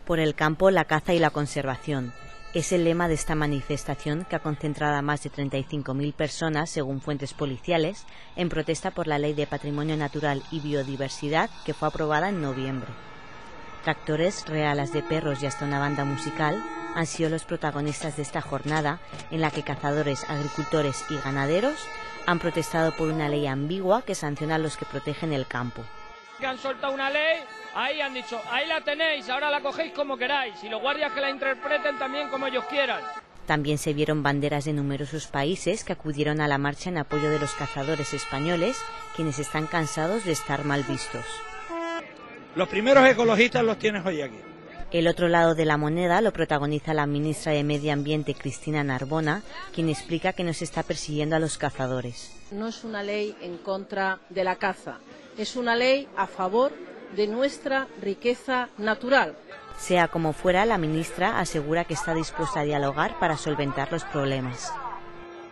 Por el campo, la caza y la conservación. Es el lema de esta manifestación que ha concentrado a más de 35.000 personas, según fuentes policiales, en protesta por la Ley de Patrimonio Natural y Biodiversidad que fue aprobada en noviembre. Tractores, realas de perros y hasta una banda musical han sido los protagonistas de esta jornada en la que cazadores, agricultores y ganaderos han protestado por una ley ambigua que sanciona a los que protegen el campo. Que han soltado una ley, ahí han dicho, ahí la tenéis, ahora la cogéis como queráis, y los guardias que la interpreten también como ellos quieran. También se vieron banderas de numerosos países que acudieron a la marcha en apoyo de los cazadores españoles, quienes están cansados de estar mal vistos. Los primeros ecologistas los tienes hoy aquí. El otro lado de la moneda lo protagoniza la ministra de Medio Ambiente, Cristina Narbona, quien explica que no se está persiguiendo a los cazadores. No es una ley en contra de la caza, es una ley a favor de nuestra riqueza natural. Sea como fuera, la ministra asegura que está dispuesta a dialogar para solventar los problemas.